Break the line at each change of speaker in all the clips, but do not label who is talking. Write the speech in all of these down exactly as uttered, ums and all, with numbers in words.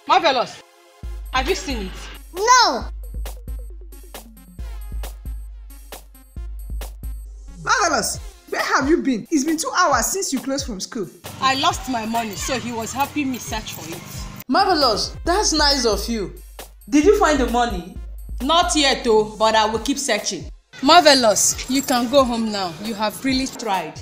Marvelous. Have you seen it?
No.
Marvelous, where have you been? It's been two hours since you closed from school.
I lost my money, so he was helping me search for it.
Marvelous, that's nice of you. Did you find the money?
Not yet though, but I will keep searching. Marvelous, you can go home now. You have really tried.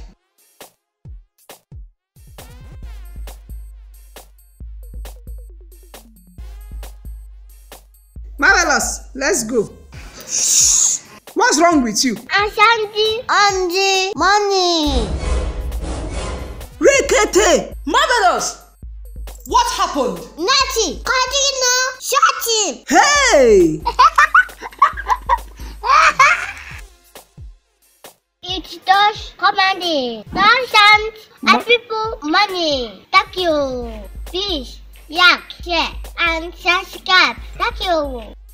Marvelous, let's go. What's wrong with you?
Ashanti, Andy, money.
Rekete!
Marvelous! What happened?
Natty, Kadina, shut him.
Hey!
It's those comedy. Nonsense. And people, money. Thank you. Fish, yak, share, and subscribe. Thank you.